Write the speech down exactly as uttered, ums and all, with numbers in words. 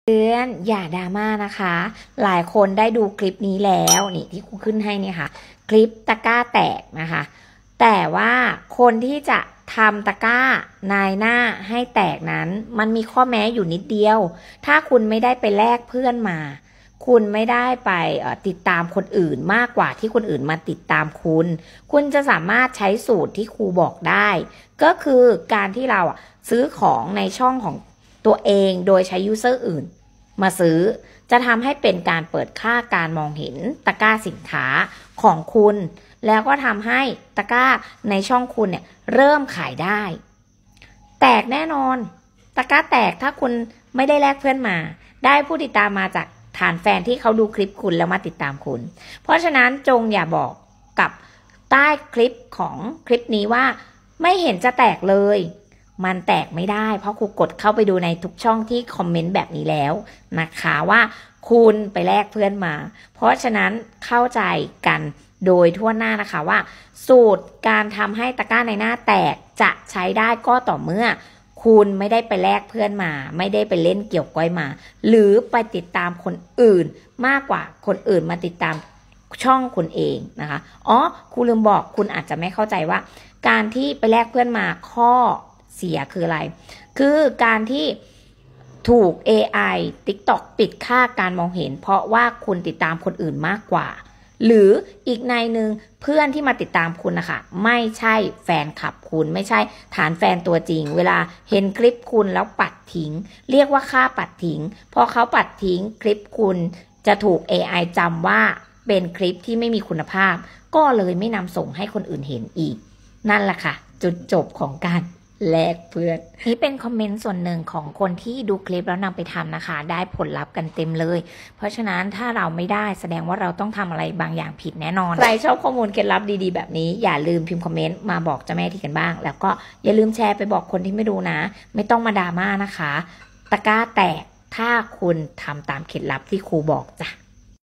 เพื่อนอย่าดราม่านะคะหลายคนได้ดูคลิปนี้แล้วนี่ที่ครูขึ้นให้เนี่ยค่ะคลิปตะกร้าแตกนะคะแต่ว่าคนที่จะทำตะกร้าในหน้าให้แตกนั้นมันมีข้อแม้อยู่นิดเดียวถ้าคุณไม่ได้ไปแลกเพื่อนมาคุณไม่ได้ไปติดตามคนอื่นมากกว่าที่คนอื่นมาติดตามคุณคุณจะสามารถใช้สูตรที่ครูบอกได้ก็คือการที่เราซื้อของในช่องของตัวเองโดยใช้ยูเซอร์อื่นมาซื้อจะทำให้เป็นการเปิดค่าการมองเห็นตะกร้าสินค้าของคุณแล้วก็ทำให้ตะกร้าในช่องคุณเนี่ยเริ่มขายได้แตกแน่นอนตะกร้าแตกถ้าคุณไม่ได้แลกเพื่อนมาได้ผู้ติดตามมาจากฐานแฟนที่เขาดูคลิปคุณแล้วมาติดตามคุณเพราะฉะนั้นจงอย่าบอกกับใต้คลิปของคลิปนี้ว่าไม่เห็นจะแตกเลยมันแตกไม่ได้เพราะครูกดเข้าไปดูในทุกช่องที่คอมเมนต์แบบนี้แล้วนะคะว่าคุณไปแลกเพื่อนมาเพราะฉะนั้นเข้าใจกันโดยทั่วหน้านะคะว่าสูตรการทำให้ตะกร้าในหน้าแตกจะใช้ได้ก็ต่อเมื่อคุณไม่ได้ไปแลกเพื่อนมาไม่ได้ไปเล่นเกี่ยวก้อยมาหรือไปติดตามคนอื่นมากกว่าคนอื่นมาติดตามช่องคุณเองนะคะอ๋อครูลืมบอกคุณอาจจะไม่เข้าใจว่าการที่ไปแลกเพื่อนมาข้อเสียคืออะไรคือการที่ถูก เอ ไอ TikTok ปิดค่าการมองเห็นเพราะว่าคุณติดตามคนอื่นมากกว่าหรืออีกในหนึ่งเพื่อนที่มาติดตามคุณนะคะไม่ใช่แฟนคลับคุณไม่ใช่ฐานแฟนตัวจริงเวลาเห็นคลิปคุณแล้วปัดทิ้งเรียกว่าค่าปัดทิ้งพอเขาปัดทิ้งคลิปคุณจะถูก เอ ไอ จำว่าเป็นคลิปที่ไม่มีคุณภาพก็เลยไม่นำส่งให้คนอื่นเห็นอีกนั่นแหละค่ะจุดจบของการแลกเพื่อนนี่เป็นคอมเมนต์ส่วนหนึ่งของคนที่ดูคลิปแล้วนำไปทำนะคะได้ผลลัพธ์กันเต็มเลยเพราะฉะนั้นถ้าเราไม่ได้แสดงว่าเราต้องทำอะไรบางอย่างผิดแน่นอนใครชอบข้อมูลเคล็ดลับดีๆแบบนี้อย่าลืมพิมพ์คอมเมนต์มาบอกเจ้าแม่ที่กันบ้างแล้วก็อย่าลืมแชร์ไปบอกคนที่ไม่ดูนะไม่ต้องมาดราม่านะคะตะกร้าแตกถ้าคุณทำตามเคล็ดลับที่ครูบอกจ้ะ